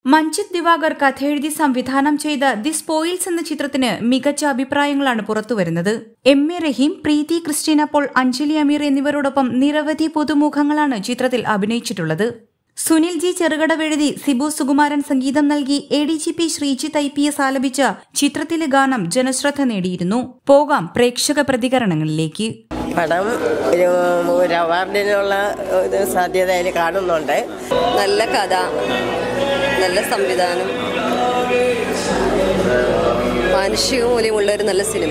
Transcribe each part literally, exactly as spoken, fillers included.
മഞ്ജിത് ദിവാകർ കഥയെഴുതി സംവിധാനം ചെയ്ത the spoils എന്ന ചിത്രത്തിന് മികച്ച അഭിപ്രായങ്ങളാണ് പുറത്തുവരുന്നത്. M A Rahim, Preethi Christina Paul, Anjali Ameer എന്നിവരോടൊപ്പം നിരവധി പുതുമുഖങ്ങളാണ് ചിത്രത്തിൽ അഭിനയിച്ചിട്ടുള്ളത്. സുനിൽ ജി ചെറുകടവെഴുതി സിബു സുകുമാരൻ സംഗീതം നൽകി A D G P Sreejith I P S ആലപിച്ച ചിത്രത്തിലെ ഗാനം ജനശ്രദ്ധ നേടിയിരുന്നു. പോകാം പ്രേക്ഷക പ്രതികരണങ്ങളിലേക്ക്. പടം ഒരു അവാർഡിനുള്ള സാധ്യത അതിൽ കാണുന്നുണ്ട്. നല്ല കഥ, നല്ല സംവിധാനം, മാനുഷിക മൂല്യമുള്ള ഒരു നല്ല സിനിമ.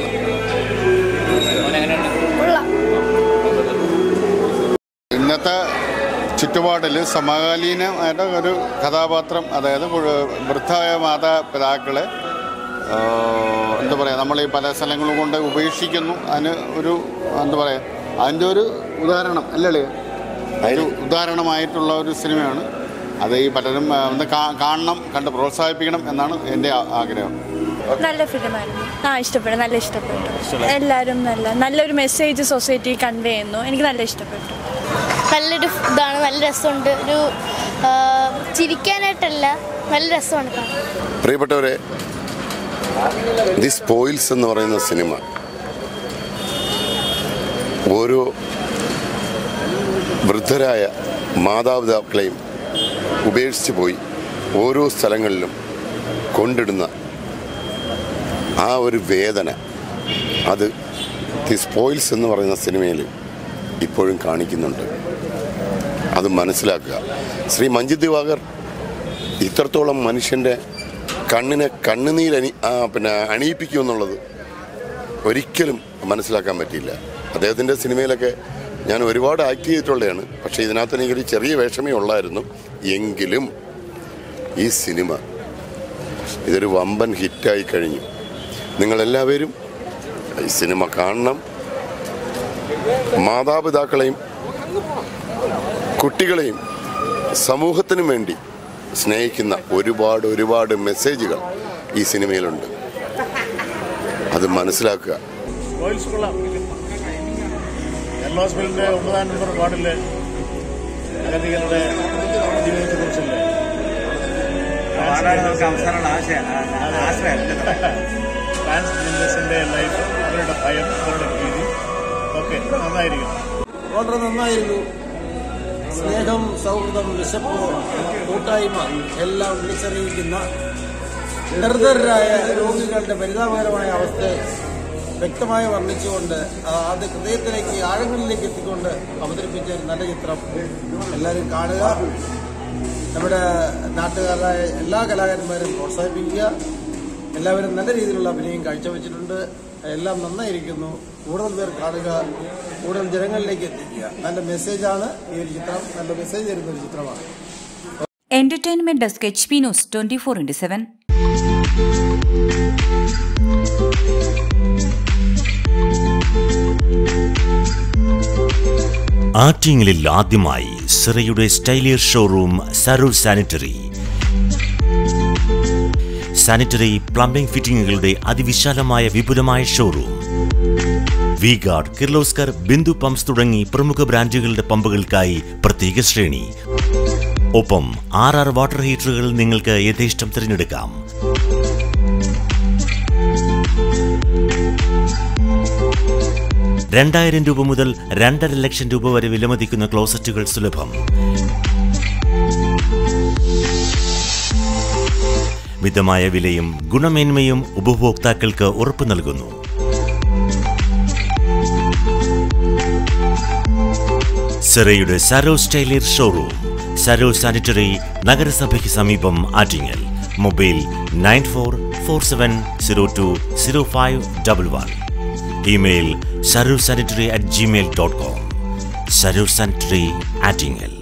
ഇന്നത്തെ ചുറ്റുപാടിൽ സമകാലീനമായിട്ട് ഒരു കഥാപാത്രം, അതായത് വൃദ്ധമായ മാതാപിതാക്കളെ എന്താ പറയുക, നമ്മൾ ഈ പല സ്ഥലങ്ങളും കൊണ്ട് ഉപേക്ഷിക്കുന്നു. അതിന് ഒരു എന്താ പറയുക, അതിൻ്റെ ഒരു ഉദാഹരണം അല്ലേ, ഒരു ഉദാഹരണമായിട്ടുള്ള ഒരു സിനിമയാണ് അത്. ഈ പലരും ഒന്ന് കാണണം, കണ്ട് പ്രോത്സാഹിപ്പിക്കണം എന്നാണ് എൻ്റെ ആഗ്രഹം. നല്ല ഫിലിമായിരുന്നു. ആ ഇഷ്ടപ്പെട്ടു, നല്ല ഇഷ്ടപ്പെട്ടു. എല്ലാവരും നല്ല നല്ലൊരു മെസ്സേജ് സൊസൈറ്റി കൺവേ ചെയ്യുന്നു. എനിക്ക് നല്ല ഇഷ്ടപ്പെട്ടു. നല്ലൊരു ഇതാണ്, നല്ല രസമുണ്ട്. ഒരു ചിരിക്കാനായിട്ടല്ല, നല്ല രസമാണ്. പ്രിയപ്പെട്ടവരെ, ദി സ്പോയിൽസ് എന്ന് പറയുന്ന സിനിമ ഓരോ വൃദ്ധരായ മാതാപിതാക്കളെയും ഉപേക്ഷിച്ച് പോയി ഓരോ സ്ഥലങ്ങളിലും കൊണ്ടിടുന്ന ആ ഒരു വേദന, അത് ദി സ്പോയിൽസ് എന്ന് പറയുന്ന സിനിമയിൽ ഇപ്പോഴും കാണിക്കുന്നുണ്ട്. അത് മനസ്സിലാക്കുക. ശ്രീ മഞ്ജിത് ദിവാകർ ഇത്രത്തോളം മനുഷ്യൻ്റെ കണ്ണിനെ കണ്ണുനീരണി പിന്നെ അണിയിപ്പിക്കുമെന്നുള്ളത് ഒരിക്കലും മനസ്സിലാക്കാൻ പറ്റിയില്ല. അദ്ദേഹത്തിൻ്റെ സിനിമയിലൊക്കെ ഞാൻ ഒരുപാട് ആക്ട് ചെയ്തിട്ടുള്ളതാണ്. പക്ഷേ ഇതിനകത്ത് എനിക്കൊരു ചെറിയ വേഷമേ ഉള്ളായിരുന്നു. എങ്കിലും ഈ സിനിമ ഇതൊരു വമ്പൻ ഹിറ്റായി കഴിഞ്ഞു. നിങ്ങളെല്ലാവരും ഈ സിനിമ കാണണം. മാതാപിതാക്കളെയും കുട്ടികളെയും സമൂഹത്തിനും വേണ്ടി സ്നേഹിക്കുന്ന ഒരുപാട് ഒരുപാട് മെസ്സേജുകൾ ഈ സിനിമയിലുണ്ട്. അത് മനസ്സിലാക്കുക. ഒമ്പതാം നമ്പർ വാർഡിലെ അഗതികളുടെ ജീവിതത്തെക്കുറിച്ചല്ലേ, ട്രാൻസ്ജെൻഡേഴ്സിന്റെ ലൈഫ്, അവരുടെ ഭയം, അവരുടെ ഭീതി ഒക്കെ നന്നായിരിക്കും. വളരെ നന്നായിരുന്നു. സ്നേഹം, സൗഹൃദം, വിശപ്പ്, കൂട്ടായ്മ എല്ലാം വിളിച്ചറിയിക്കുന്ന നിർദ്ധരായ രോഗികളുടെ പരിതാപകരമായ അവസ്ഥയെ വ്യക്തമായി വർണ്ണിച്ചുകൊണ്ട് അത് ഹൃദയത്തിലേക്ക് ആഴങ്ങളിലേക്ക് എത്തിക്കൊണ്ട് അവതരിപ്പിച്ച ഒരു നല്ല ചിത്രം എല്ലാവരും കാണുക. നമ്മുടെ നാട്ടുകാരായ എല്ലാ കലാകാരന്മാരും പ്രോത്സാഹിപ്പിക്കുക. എല്ലാവരും നല്ല രീതിയിലുള്ള അഭിനയം കാഴ്ചവെച്ചിട്ടുണ്ട്. എല്ലാം നന്നായിരിക്കുന്നു. കൂടുതൽ പേർ കാണുക, കൂടുതൽ ജനങ്ങളിലേക്ക് എത്തിക്കുക. നല്ല മെസ്സേജാണ് ഈ ഒരു ചിത്രം. നല്ല മെസ്സേജ് തരുന്ന ഒരു ചിത്രമാണ്. Entertainment desk H P news twenty four into seven. ആറ്റിങ്ങലിൽ ആദ്യമായി സിറയുടെ സ്റ്റൈലിയർ ഷോറൂം സരൂർ സാനിറ്ററി. സാനിറ്ററി പ്ലംബിംഗ് ഫിറ്റിംഗുകളുടെ അതിവിശാലമായ വിപുലമായ showroom. V guard, Kirloskar, Bindu pumps തുടങ്ങി പ്രമുഖ ബ്രാൻഡുകളുടെ പമ്പുകൾക്കായി പ്രത്യേക ശ്രേണി. ഒപ്പം ആർ ആർ വാട്ടർ ഹീറ്ററുകൾ നിങ്ങൾക്ക് യഥേഷ്ടം തിരഞ്ഞെടുക്കാം. രണ്ടായിരം രൂപ മുതൽ രണ്ടര ലക്ഷം രൂപ വരെ വിലമതിക്കുന്ന ക്ലോസറ്റുകൾ സുലഭം. മിതമായ വിലയും ഗുണമേന്മയും ഉപഭോക്താക്കൾക്ക് ഉറപ്പു നൽകുന്നു. സിറയുടെ സരോ സ്റ്റൈലിയർ ഷോറൂം, സരോ സാനിറ്ററി, നഗരസഭയ്ക്ക് സമീപം, Attingal. Mobile nine four four seven zero two zero five double one. Email Saro sanitary at Gmail dot com. Saro sanitary, Attingal.